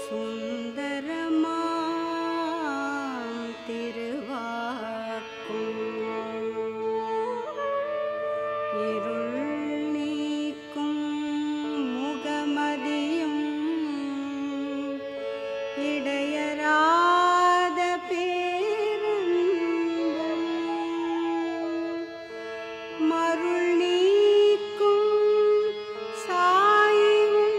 சுந்தரமாம் திருவாக்கும் இருள் நீக்கும் முகமதியும் இடையராத பேரன்பும் மருள் நீக்கும் சாயும்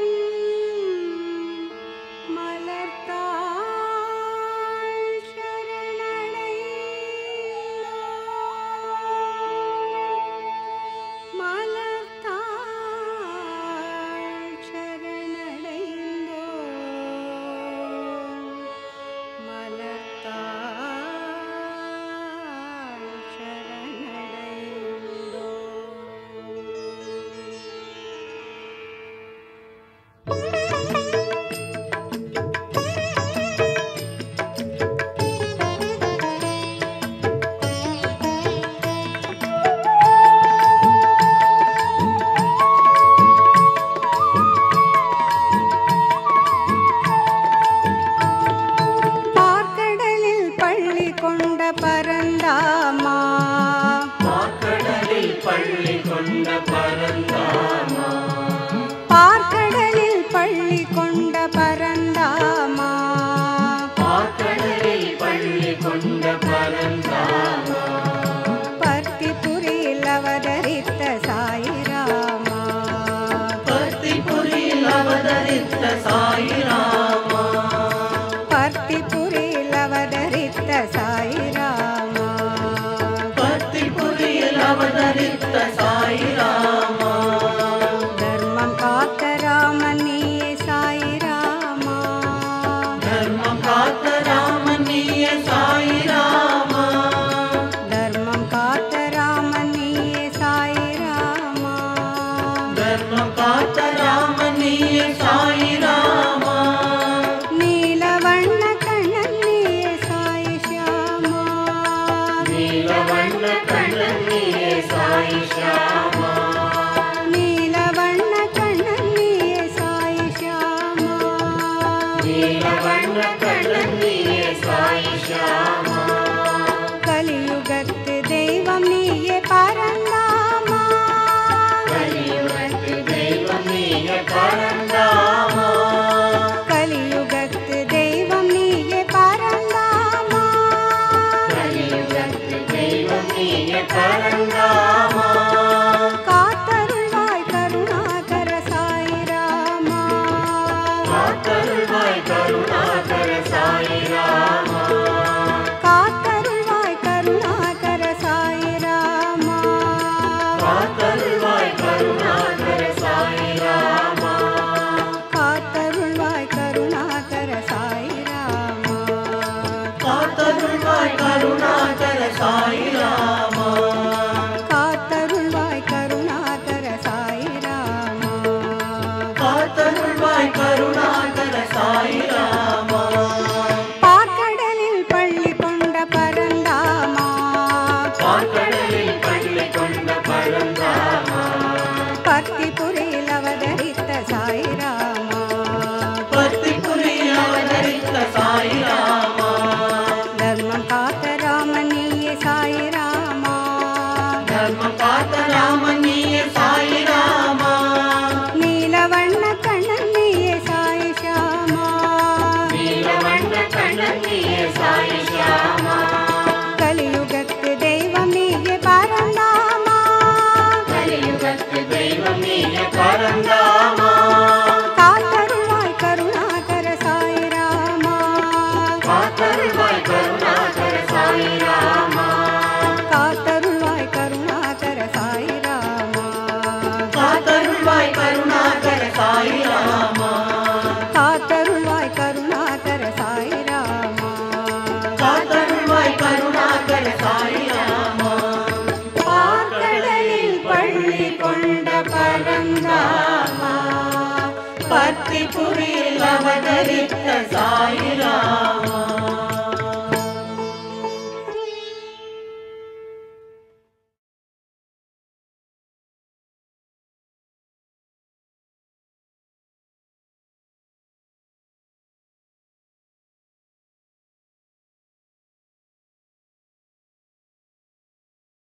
மலர்த்தாள் சரணடைந்தோம் மலர்த்தாள் சரணடைந்தோம் மலர்த்தாள் பார்க்கடலில் பள்ளி கொண்ட பரந்தாமா பார்க்கடலில் பள்ளி கொண்ட பரந்தாமா பார்க்கடலில் பள்ளி கொண்ட பரந்தாமா பார்க்கடலில் பள்ளி கொண்ட பரந்தாமா பர்த்திபுரியில் அவதரித்த சாயிராமா பர்த்திபுரியில் அவதரித்த சாயிராமா பர்த்திபுரியில் அவதரித்த சாயிராமா பர்த்திபுரியில் அவதரித்த சாயிராமா தர்மம் காத்த ராமன் நீயே சாயிராமா தர்மம் காத்த ராமன் நீயே சாயிராமா தர்மம் காத்த ராமன் நீயே சாயிராமா தர்மம் காத்த ராமன் நீயே சாயிராமா நீலவண்ண கண்ணன் நீயே சாயி ஷியாமா நீலவண்ண கண்ணன் நீயே சாயி ஷியாமா நீலவண்ண கண்ணன் நீயே சாயி ஷியாமா நீலவண்ண கண்ணன் நீயே சாயி ஷியாமா கலியுகத்து தெய்வம் நீயே பரந்தாமா கலியுகத்து தெய்வம் நீயே பரந்தாமா கலியுகத்து தெய்வம் நீயே பரந்தாமா கலியுகத்து தெய்வம் நீயே பரந்தாமா காத்தருள்வாய் கருணாகர சாயிராமா காத்தருள்வாய் கருணாகர சாயிராமா காத்தருள்வாய் கருணாகர சாயிராமா காத்தருள்வாய் கருணாகர சாயிராமா காத்தருள்வாய் கருணாகர சாயிராமா காத்தருள்வாய் கருணாகர சாயிராமா காத்தருள்வாய் கருணாகர சாயிராமா காத்தருள்வாய் கருணாகர சாயிராமா பார்க்கடலில் பள்ளி கொண்ட பரந்தாமா பார்க்கடலில் பள்ளி கொண்ட பரந்தாமா பர்த்திபுரியில் அவதரித்த சாயிராமா பர்த்திபுரியில் அவதரித்த சாயிராமா தர்மம் காத்த ராமன் நீயே சாயிராமா தர்மம் காத்த ராமன் நீயே சாயிராமா நீலவண்ண கண்ணன் நீயே சாயி ஷியாமா நீலவண்ண கண்ணன் நீயே சாயி ஷியாமா கலியுகத்து தெய்வம் நீயே பரந்தாமா கலியுகத்து தெய்வம் நீயே பரந்தாமா காத்தருள்வாய் கருணாகர சாயிராமா காத்தருள்வாய் கருணாகர சாயிராமா காத்தருள்வாய் கருணாகர சாயிராமா காத்தருள்வாய் கருணாகர சாயிராமா காத்தருள்வாய் கருணாகர சாயிராமா காத்தருள்வாய் கருணாகர சாயிராமா பார்க்கடலில் பள்ளி கொண்ட பரந்தாமா பர்த்திபுரியில் அவதரித்த சாயிராமா